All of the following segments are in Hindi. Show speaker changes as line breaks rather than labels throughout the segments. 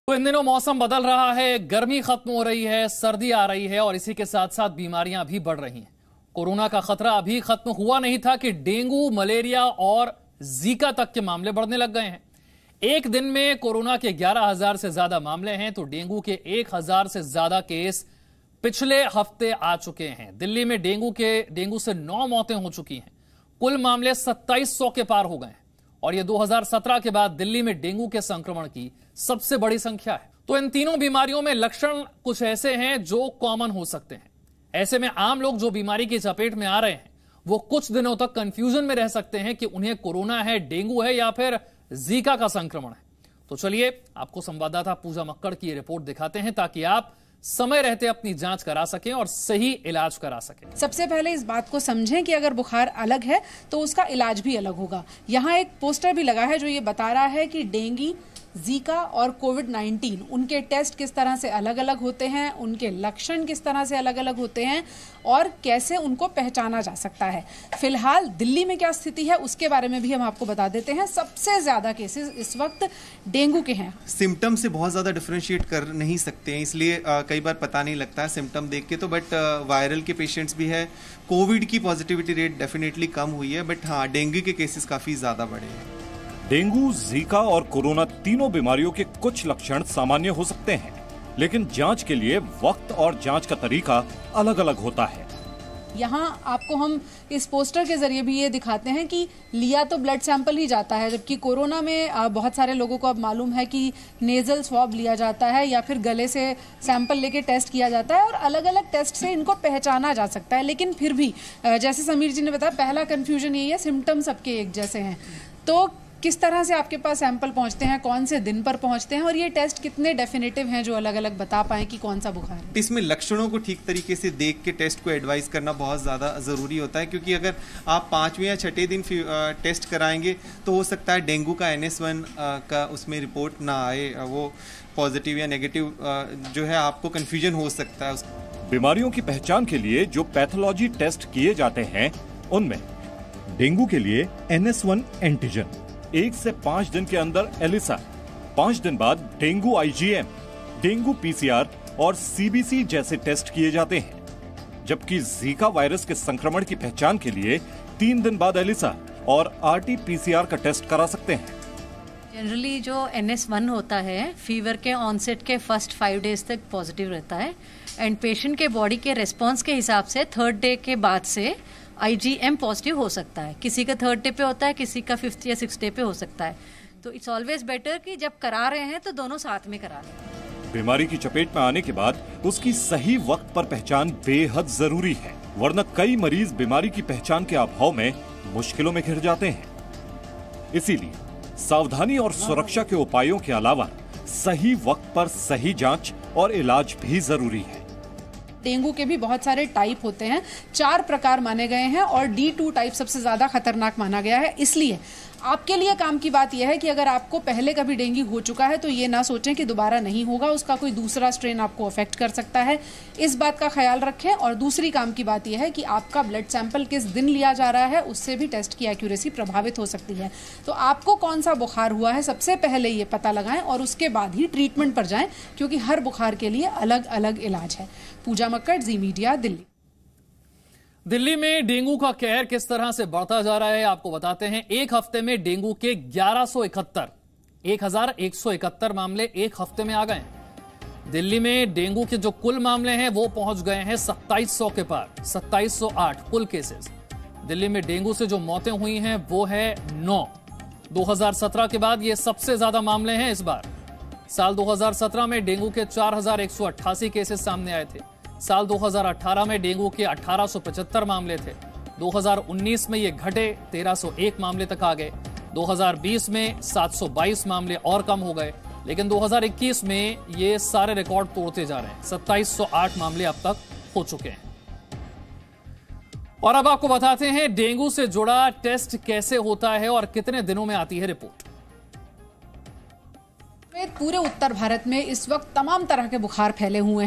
तो इन दिनों मौसम बदल रहा है, गर्मी खत्म हो रही है, सर्दी आ रही है और इसी के साथ साथ बीमारियां भी बढ़ रही हैं। कोरोना का खतरा अभी खत्म हुआ नहीं था कि डेंगू, मलेरिया और जीका तक के मामले बढ़ने लग गए हैं। एक दिन में कोरोना के 11,000 से ज्यादा मामले हैं तो डेंगू के 1,000 से ज्यादा केस पिछले हफ्ते आ चुके हैं। दिल्ली में डेंगू से 9 मौतें हो चुकी हैं। कुल मामले 2700 के पार हो गए हैं और यह 2017 के बाद दिल्ली में डेंगू के संक्रमण की सबसे बड़ी संख्या है। तो इन तीनों बीमारियों में लक्षण कुछ ऐसे हैं जो कॉमन हो सकते हैं। ऐसे में आम लोग जो बीमारी की चपेट में आ रहे हैं वो कुछ दिनों तक कंफ्यूजन में रह सकते हैं कि उन्हें कोरोना है, डेंगू है या फिर जीका का संक्रमण है। तो चलिए आपको संवाददाता पूजा मक्कड़ की ये रिपोर्ट दिखाते हैं ताकि आप समय रहते अपनी जांच करा सकें और सही इलाज करा सकें।
सबसे पहले इस बात को समझें कि अगर बुखार अलग है तो उसका इलाज भी अलग होगा। यहाँ एक पोस्टर भी लगा है जो ये बता रहा है कि डेंगू, जीका और कोविड-19 उनके टेस्ट किस तरह से अलग अलग होते हैं, उनके लक्षण किस तरह से अलग अलग होते हैं और कैसे उनको पहचाना जा सकता है। फिलहाल दिल्ली में क्या स्थिति है उसके बारे में भी हम आपको बता देते हैं। सबसे ज्यादा केसेस इस वक्त डेंगू के हैं।
सिम्टम से बहुत ज्यादा डिफरेंशिएट कर नहीं सकते हैं, इसलिए कई बार पता नहीं लगता है सिम्टम देख के तो। बट वायरल के पेशेंट्स भी है। कोविड की पॉजिटिविटी रेट डेफिनेटली कम हुई है, बट हाँ डेंगू के केसेस काफी ज्यादा बढ़े हैं।
डेंगू, जीका और कोरोना तीनों बीमारियों के कुछ लक्षण सामान्य हो सकते हैं, लेकिन जांच के लिए वक्त और जांच का तरीका अलग अलग होता है।
यहाँ आपको हम इस पोस्टर के जरिए भी ये दिखाते हैं कि लिया तो ब्लड सैंपल ही जाता है, जबकि कोरोना में बहुत सारे लोगों को अब मालूम है कि नेजल स्वैब लिया जाता है या फिर गले से सैंपल लेके टेस्ट किया जाता है और अलग अलग टेस्ट से इनको पहचाना जा सकता है। लेकिन फिर भी जैसे समीर जी ने बताया, पहला कंफ्यूजन यही है, सिम्टम सबके एक जैसे हैं। तो किस तरह से आपके पास सैंपल पहुंचते हैं, कौन से दिन पर पहुंचते हैं और ये टेस्ट कितने डेफिनेटिव हैं जो अलग अलग बता पाए कि कौन सा बुखार है।
इसमें लक्षणों को ठीक तरीके से देख के टेस्ट को एडवाइस करना बहुत ज़्यादा ज़रूरी होता है, क्योंकि अगर आप 5वें या 6ठे दिन टेस्ट कराएंगे तो हो सकता है डेंगू का NS1 का उसमें रिपोर्ट ना आए, वो पॉजिटिव या नेगेटिव जो है आपको कन्फ्यूजन हो सकता है।
बीमारियों की पहचान के लिए जो पैथोलॉजी टेस्ट किए जाते हैं उनमें डेंगू के लिए NS1 एंटीजन, 1 से 5 दिन के अंदर एलिसा, 5 दिन बाद डेंगू IgM, डेंगू PCR और CBC जैसे टेस्ट किए जाते हैं। जबकि जीका वायरस के संक्रमण की पहचान के लिए 3 दिन बाद एलिसा और RT-PCR का टेस्ट करा सकते हैं।
जनरली जो NS1 होता है, फीवर के ऑनसेट के फर्स्ट 5 डेज तक पॉजिटिव रहता है एंड पेशेंट के बॉडी के रेस्पॉन्स के हिसाब से 3rd डे के बाद से IgM पॉजिटिव हो सकता है। किसी का 3rd डे पे होता है, किसी का 5th या 6th डे पे हो सकता है। तो इट्स ऑलवेज बेटर कि जब करा रहे हैं तो दोनों साथ में करा लें।
बीमारी की चपेट में आने के बाद उसकी सही वक्त पर पहचान बेहद जरूरी है, वरना कई मरीज बीमारी की पहचान के अभाव में मुश्किलों में घिर जाते हैं। इसीलिए सावधानी और सुरक्षा के उपायों के अलावा सही वक्त पर सही जांच और इलाज भी जरूरी है।
डेंगू के भी बहुत सारे टाइप होते हैं, 4 प्रकार माने गए हैं और D2 टाइप सबसे ज्यादा खतरनाक माना गया है। इसलिए आपके लिए काम की बात यह है कि अगर आपको पहले कभी डेंगू हो चुका है तो ये ना सोचें कि दोबारा नहीं होगा, उसका कोई दूसरा स्ट्रेन आपको अफेक्ट कर सकता है। इस बात का ख्याल रखें। और दूसरी काम की बात यह है कि आपका ब्लड सैंपल किस दिन लिया जा रहा है, उससे भी टेस्ट की एक्यूरेसी प्रभावित हो सकती है। तो आपको कौन सा बुखार हुआ है सबसे पहले ये पता लगाएं और उसके बाद ही ट्रीटमेंट पर जाएं, क्योंकि हर बुखार के लिए अलग अलग इलाज है। Pooja Makkar, Zee media, Delhi.
दिल्ली में डेंगू का कहर किस तरह से बढ़ता जा रहा है आपको बताते हैं। एक हफ्ते में डेंगू के 1171 मामले एक हफ्ते में आ गए। दिल्ली में डेंगू के जो कुल मामले हैं वो पहुंच गए हैं 2700 के पार, 2708 कुल केसेस। दिल्ली में डेंगू से जो मौतें हुई हैं वो है 9। 2017 के बाद ये सबसे ज्यादा मामले हैं इस बार। साल 2017 में डेंगू के 4188 केसेस सामने आए थे। साल 2018 में डेंगू के 1875 मामले थे। 2019 में ये घटे 1301 मामले तक आ गए। 2020 में 722 मामले और कम हो गए, लेकिन 2021 में ये सारे रिकॉर्ड तोड़ते जा रहे हैं। 2708 मामले अब तक हो चुके हैं। और अब आपको बताते हैं डेंगू से जुड़ा टेस्ट कैसे होता है और कितने दिनों में आती है रिपोर्ट।
पूरे उत्तर भारत में इस वक्त तमाम तरह के बुखार फैले हुए हैं।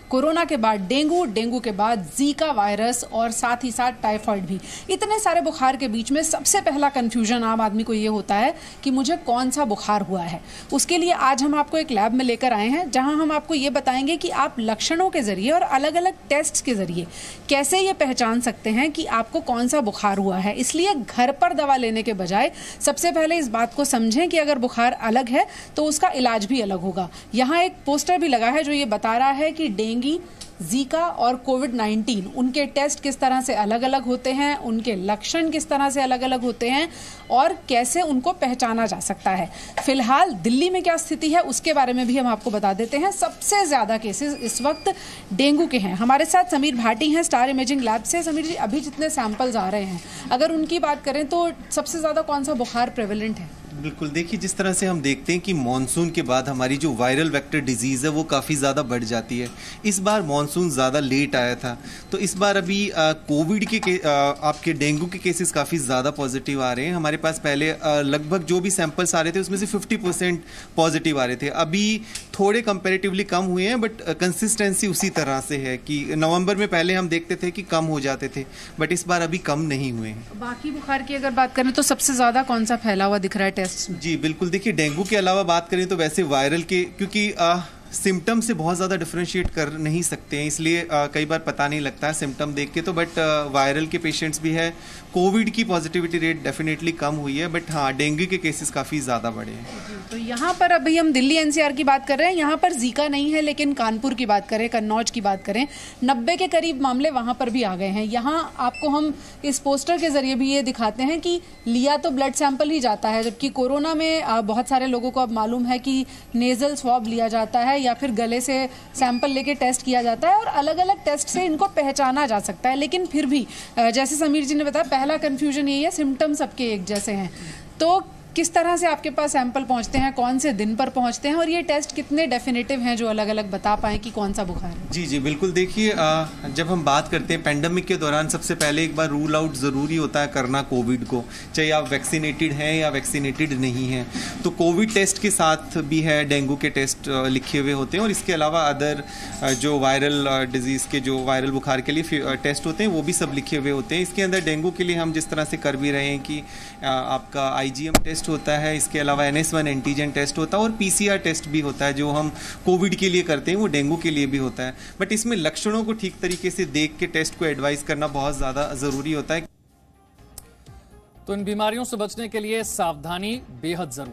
कोरोना के बाद डेंगू, डेंगू के बाद जीका वायरस और साथ ही साथ टाइफाइड भी। इतने सारे बुखार के बीच में सबसे पहला कंफ्यूजन आम आदमी को ये होता है कि मुझे कौन सा बुखार हुआ है। उसके लिए आज हम आपको एक लैब में लेकर आए हैं जहां हम आपको ये बताएंगे कि आप लक्षणों के जरिए और अलग अलग टेस्ट के जरिए कैसे ये पहचान सकते हैं कि आपको कौन सा बुखार हुआ है। इसलिए घर पर दवा लेने के बजाय सबसे पहले इस बात को समझें कि अगर बुखार अलग है तो उसका इलाज भी अलग होगा। यहाँ एक पोस्टर भी लगा है जो ये बता रहा है कि डेंगू, जीका और कोविड-19 उनके टेस्ट किस तरह से अलग अलग होते हैं, उनके लक्षण किस तरह से अलग अलग होते हैं और कैसे उनको पहचाना जा सकता है। फिलहाल दिल्ली में क्या स्थिति है उसके बारे में भी हम आपको बता देते हैं। सबसे ज्यादा केसेस इस वक्त डेंगू के हैं। हमारे साथ समीर भाटी हैं स्टार इमेजिंग लैब से। समीर जी, अभी जितने सैंपल्स आ रहे हैं अगर उनकी बात करें तो सबसे ज्यादा कौन सा बुखार प्रेवलेंट है?
बिल्कुल, देखिए जिस तरह से हम देखते हैं कि मानसून के बाद हमारी जो वायरल वेक्टर डिजीज़ है वो काफ़ी ज़्यादा बढ़ जाती है। इस बार मानसून ज़्यादा लेट आया था तो इस बार अभी कोविड के आपके डेंगू के केसेस काफ़ी ज़्यादा पॉजिटिव आ रहे हैं। हमारे पास पहले लगभग जो भी सैंपल्स आ रहे थे उसमें से 50% पॉजिटिव आ रहे थे। अभी थोड़े कंपेरेटिवली कम हुए हैं बट कंसिस्टेंसी उसी तरह से है कि नवंबर में पहले हम देखते थे कि कम हो जाते थे बट इस बार अभी कम नहीं हुए हैं।
बाकी बुखार की अगर बात करें तो सबसे ज़्यादा कौन सा फैला हुआ दिख रहा है टेस्ट?
जी बिल्कुल, देखिए डेंगू के अलावा बात करें तो वैसे वायरल के क्योंकि सिम्टम से बहुत ज़्यादा डिफरेंशिएट कर नहीं सकते हैं इसलिए कई बार पता नहीं लगता है सिम्टम देख के तो बट वायरल के पेशेंट्स भी है। कोविड की पॉजिटिविटी रेट डेफिनेटली कम हुई है बट हाँ डेंगू के केसेस काफ़ी ज़्यादा बढ़े हैं।
तो यहाँ पर अभी हम दिल्ली एनसीआर की बात कर रहे हैं। यहाँ पर जीका नहीं है लेकिन कानपुर की बात करें, कन्नौज की बात करें, 90 के करीब मामले वहाँ पर भी आ गए हैं। यहाँ आपको हम इस पोस्टर के जरिए भी ये दिखाते हैं कि लिया तो ब्लड सैंपल ही जाता है जबकि कोरोना में बहुत सारे लोगों को अब मालूम है कि नेजल स्वैब लिया जाता है या फिर गले से सैंपल लेके टेस्ट किया जाता है और अलग अलग टेस्ट से इनको पहचाना जा सकता है। लेकिन फिर भी जैसे समीर जी ने बताया पहला कंफ्यूजन यही है, सिम्टम सबके एक जैसे हैं। तो किस तरह से आपके पास सैंपल पहुंचते हैं, कौन से दिन पर पहुंचते हैं और ये टेस्ट कितने डेफिनेटिव हैं जो अलग अलग बता पाएं कि कौन सा बुखार है?
जी बिल्कुल, देखिए जब हम बात करते हैं पेंडेमिक के दौरान सबसे पहले एक बार रूल आउट ज़रूरी होता है करना कोविड को, चाहे आप वैक्सीनेटेड हैं या वैक्सीनेटेड नहीं हैं। तो कोविड टेस्ट के साथ भी है डेंगू के टेस्ट लिखे हुए होते हैं और इसके अलावा अदर जो वायरल डिजीज़ के जो वायरल बुखार के लिए टेस्ट होते हैं वो भी सब लिखे हुए होते हैं। इसके अंदर डेंगू के लिए हम जिस तरह से कर भी रहे हैं कि आपका IgM टेस्ट होता है, इसके अलावा NS1 एंटीजन टेस्ट होता है और PCR टेस्ट भी होता है जो हम कोविड के लिए करते हैं वो डेंगू के लिए भी होता है। बट इसमें लक्षणों को ठीक तरीके से देख के टेस्ट को एडवाइस करना बहुत ज़्यादा ज़रूरी होता है।
तो इन बीमारियों से बचने के लिए सावधानी बेहद जरूरी।